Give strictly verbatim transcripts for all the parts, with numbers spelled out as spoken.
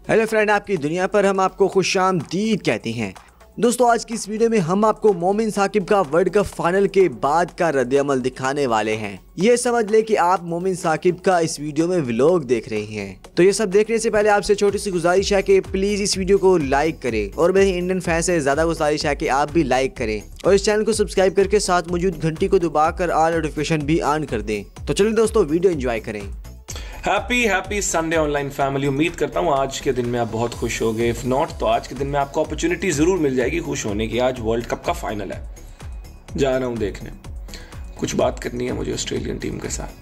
Hello friend, आपकी दुनिया पर हम आपको खुशामदीद कहते हैं। दोस्तों, आज की इस वीडियो में हम आपको मोमिन साकिब का वर्ल्ड कप फाइनल के बाद का रद्द-ए-अमल दिखाने वाले हैं। ये समझ ले कि आप मोमिन साकिब का इस वीडियो में व्लॉग देख रहे हैं। तो ये सब देखने से पहले आपसे छोटी सी गुजारिश है कि प्लीज इस वीडियो को लाइक करें और मेरे इंडियन फैन से ज्यादा गुजारिश है कि आप भी लाइक करें और इस चैनल को सब्सक्राइब करके साथ मौजूद घंटी को दबाकर ऑल नोटिफिकेशन भी ऑन कर दें। तो चलिए दोस्तों, वीडियो एंजॉय करें। Happy happy Sunday online family. उम्मीद करता हूँ आज के दिन में आप बहुत खुश होगे। इफ नॉट तो आज के दिन में आपको अपॉर्चुनिटी जरूर मिल जाएगी खुश होने की। आज वर्ल्ड कप का फाइनल है, जा रहा हूँ देखने। कुछ बात करनी है मुझे ऑस्ट्रेलियन टीम के साथ।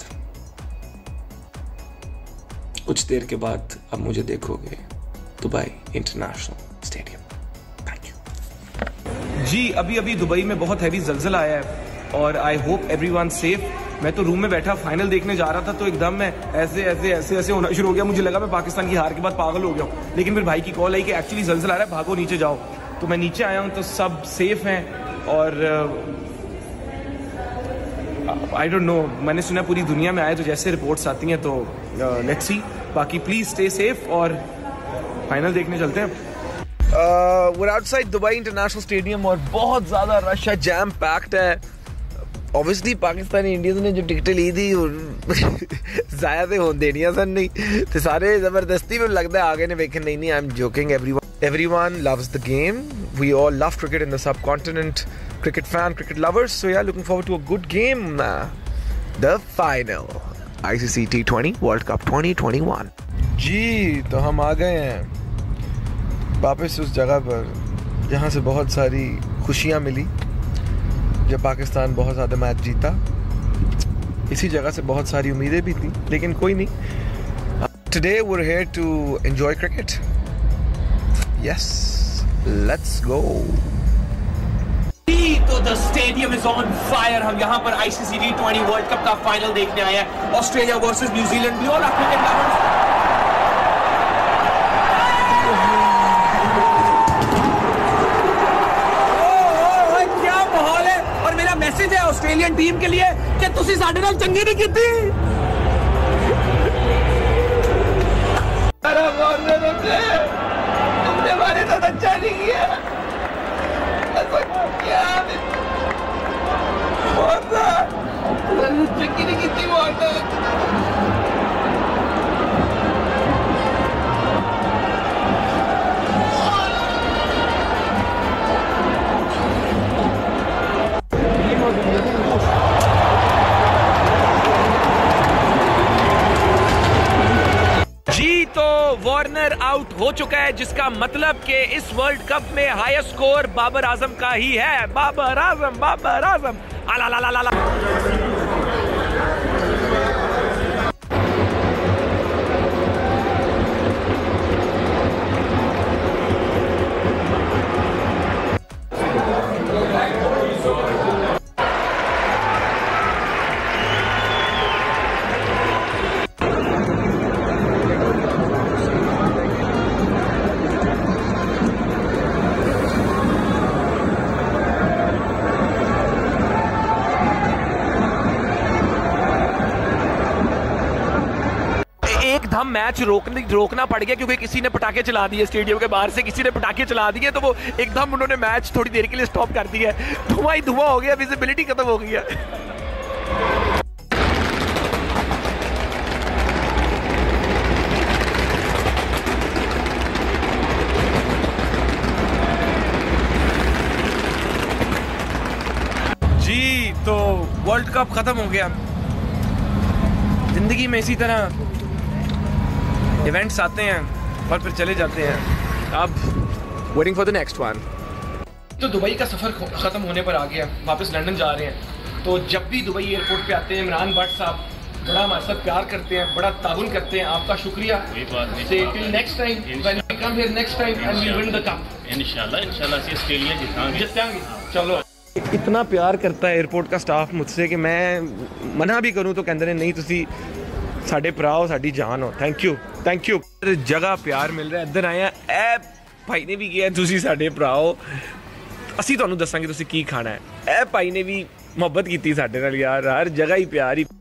कुछ देर के बाद अब मुझे देखोगे Dubai International Stadium. Thank you ji. अभी अभी दुबई में बहुत हैवी जलजला आया है और आई होप एवरीवन सेफ। मैं तो रूम में बैठा फाइनल देखने जा रहा था तो एकदम मैं ऐसे ऐसे ऐसे ऐसे होना शुरू हो गया। मुझे लगा मैं पाकिस्तान की हार के बाद पागल हो गया हूँ, लेकिन फिर भाई की कॉल आई कि एक्चुअली जलजला आ रहा है, भागो नीचे जाओ। तो मैं नीचे आया हूँ तो सब सेफ हैं और आई डोंट नो, मैंने सुना पूरी दुनिया में आए तो जैसे रिपोर्ट्स आती हैं तो लेट्स सी। बाकी प्लीज स्टे सेफ और फाइनल देखने चलते हैं। We're outside Dubai International stadium और बहुत ज़्यादा रश है, जैम पैक्ड है। ऑब्वियसली पाकिस्तानी इंडियंस ने जो टिकटें ली थी ज़ाया तो होने देनियां सन नहीं तो सारे ज़बरदस्ती में लगता है आगे ने वेखन नहीं नहीं। I am joking. Everyone everyone loves the game. We all love cricket in the subcontinent. Cricket fan, cricket lovers, so yeah looking forward to a good game. The final I C C T twenty world cup twenty twenty one. जी, तो हम आ गए हैं वापस उस जगह पर जहाँ से बहुत सारी खुशियाँ मिली जब पाकिस्तान बहुत ज़्यादा मैच जीता। इसी जगह से बहुत सारी उम्मीदें भी थी, लेकिन कोई नहीं। Today we are here to enjoy cricket. Yes, let's go. तो the stadium is on fire. हम यहाँ पर I C C T twenty world cup का फाइनल देखने आए हैं, ऑस्ट्रेलिया वर्सेस न्यूजीलैंड। भी और क्रिकेट लवर्स, मैसेज है ऑस्ट्रेलियन टीम के लिए कि तुसी साडे नाल चंगी नहीं कीती। तुमने हमारे साथ अच्छा नहीं किया। क्या चंगी नहीं कीती जी। तो वार्नर आउट हो चुका है, जिसका मतलब कि इस वर्ल्ड कप में हाईएस्ट स्कोर बाबर आजम का ही है। बाबर आजम, बाबर आजम। आला ला ला ला ला। एकदम मैच रोकने रोकना पड़ गया क्योंकि किसी ने पटाखे चला दिए। स्टेडियम के बाहर से किसी ने पटाखे चला दिए तो वो एकदम उन्होंने मैच थोड़ी देर के लिए स्टॉप कर दिया। धुआं ही धुआं हो गया, विजिबिलिटी खत्म हो गई है। जी, तो वर्ल्ड कप खत्म हो गया। जिंदगी में इसी तरह इवेंट्स आते हैं और फिर चले जाते हैं। अब waiting for the next one. तो दुबई का सफ़र ख़त्म होने पर आ गया, वापस लंदन जा रहे हैं। तो जब भी दुबई एयरपोर्ट पे आते हैं, इमरान भट्ट साहब बड़ा हमारे साथ प्यार करते हैं, बड़ा ताउन करते हैं। आपका शुक्रिया। Say till next time when we come here next time and we win the cup इंशाल्लाह। इंशाल्लाह से ऑस्ट्रेलिया जीतेंगे जीतेंगे। चलो, इतना प्यार करता है एयरपोर्ट का स्टाफ मुझसे कि मैं मना भी करूं तो कहते हैं नहीं, तुसी साडे भरा हो, साडी जान हो। Thank you, thank you. जगह प्यार मिल रहा है, इधर आए हैं। ए भाई ने भी किया तुसी साडे भरा हो, असी तुहानू दसांगे तुसी की खाना है। ए भाई ने भी मुहब्बत की साडे नाल यार, हर जगह ही प्यार ही।